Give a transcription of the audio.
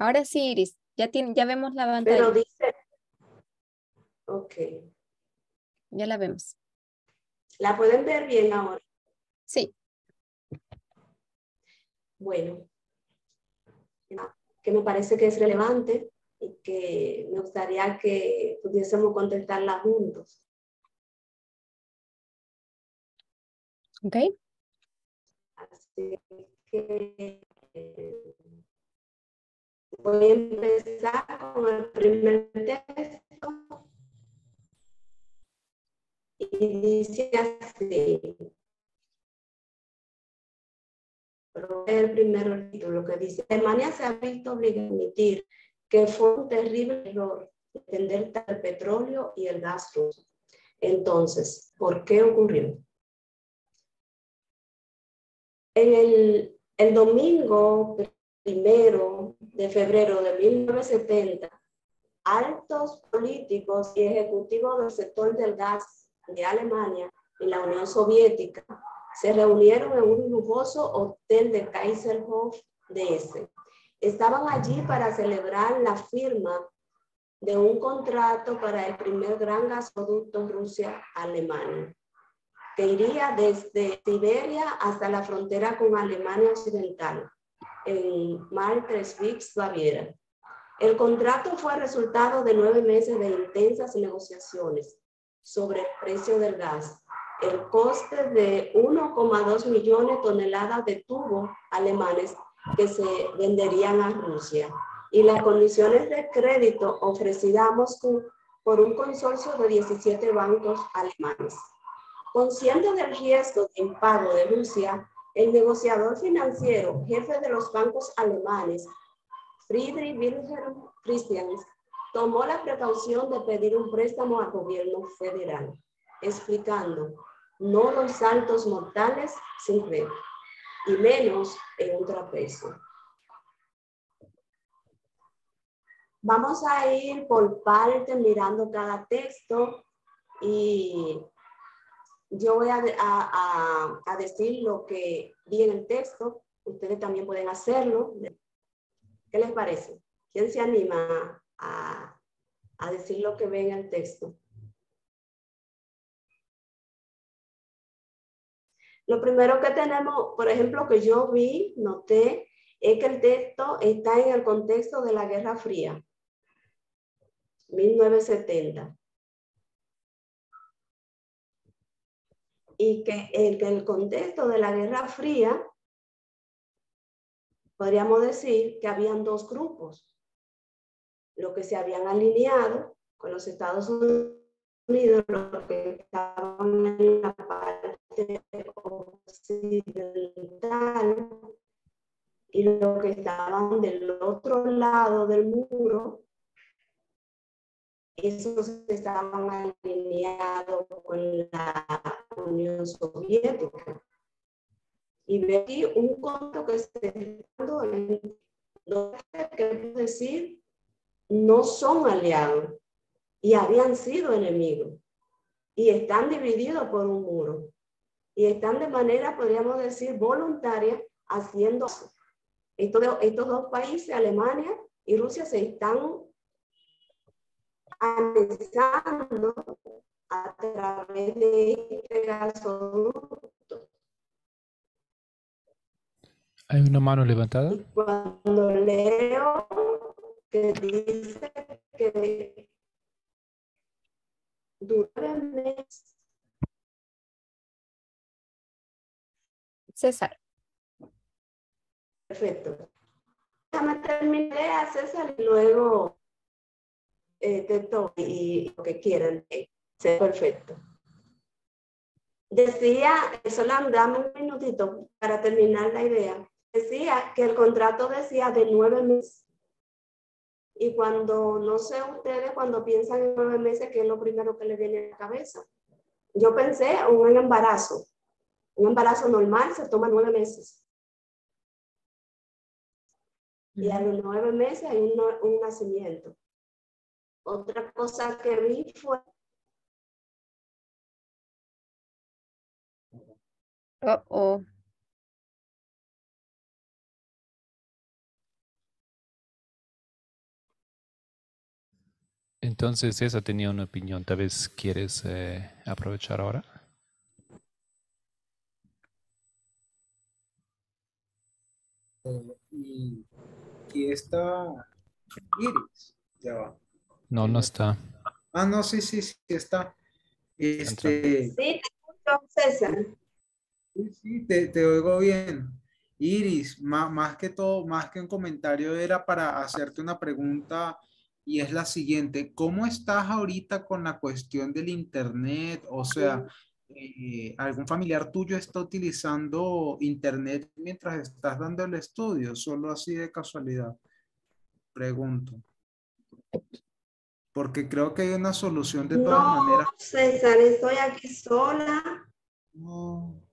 Ahora sí, Iris, ya vemos la Pero pantalla. dice, ok, Ya la vemos. ¿la pueden ver bien ahora? Sí. Bueno, que me parece que es relevante y que me gustaría que pudiésemos contestarla juntos. Ok. Así que voy a empezar con el primer texto y dice así. Pero el primer título que dice: Alemania se ha visto obligada a admitir que fue un terrible error depender del petróleo y el gas ruso. Entonces, ¿por qué ocurrió? El domingo 1 de febrero de 1970, altos políticos y ejecutivos del sector del gas de Alemania y la Unión Soviética se reunieron en un lujoso hotel de Kaiserhof DS. Estaban allí para celebrar la firma de un contrato para el primer gran gasoducto Rusia-Alemania, que iría desde Siberia hasta la frontera con Alemania Occidental, en Maltresvix, Baviera. El contrato fue resultado de 9 meses de intensas negociaciones sobre el precio del gas, el coste de 1,2 millones de toneladas de tubos alemanes que se venderían a Rusia y las condiciones de crédito ofrecidas a Moscú por un consorcio de 17 bancos alemanes. Consciente del riesgo de impago de Rusia, el negociador financiero, jefe de los bancos alemanes, Friedrich Wilhelm Christians, tomó la precaución de pedir un préstamo al gobierno federal, explicando: no los saltos mortales sin red, y menos en un trapecio. Vamos a ir por partes mirando cada texto y yo voy a decir lo que vi en el texto. Ustedes también pueden hacerlo. ¿Qué les parece? ¿Quién se anima a decir lo que ve en el texto? Lo primero que tenemos, por ejemplo, que yo vi, noté, es que el texto está en el contexto de la Guerra Fría, 1970. Y que en el contexto de la Guerra Fría, podríamos decir que habían dos grupos: los que se habían alineado con los Estados Unidos, los que estaban en la parte occidental, y los que estaban del otro lado del muro, esos estaban alineados con la Unión Soviética. Y ve aquí un conto que se está dando en donde, queremos decir, no son aliados y habían sido enemigos y están divididos por un muro y están de manera, podríamos decir, voluntaria haciendo eso. Estos dos países, Alemania y Rusia, se están anexando a través de este gasoducto. ¿Hay una mano levantada? Y cuando leo que dice que dura meses. César. Perfecto. Déjame terminar, César, y luego te toque y lo que quieran. Sea perfecto. Decía, solo dame un minutito para terminar la idea. Decía que el contrato decía de 9 meses. Y cuando, no sé ustedes, cuando piensan en 9 meses, ¿qué es lo primero que les viene a la cabeza? Yo pensé en un embarazo. Un embarazo normal se toma 9 meses. Y a los 9 meses hay un nacimiento. Otra cosa que vi fue... Oh. Entonces esa tenía una opinión. Tal vez quieres aprovechar ahora. Y aquí está Iris. Ya va. No, no está. Ah, no, sí, sí, sí, está. Está entrando. Sí, te escucho, César. Sí, sí, te oigo bien. Iris, más que todo, más que un comentario, era para hacerte una pregunta y es la siguiente. ¿Cómo estás ahorita con la cuestión del internet? O sea, ¿algún familiar tuyo está utilizando internet mientras estás dando el estudio? Solo así de casualidad, pregunto. Porque creo que hay una solución de todas No, maneras. César, estoy aquí sola. No.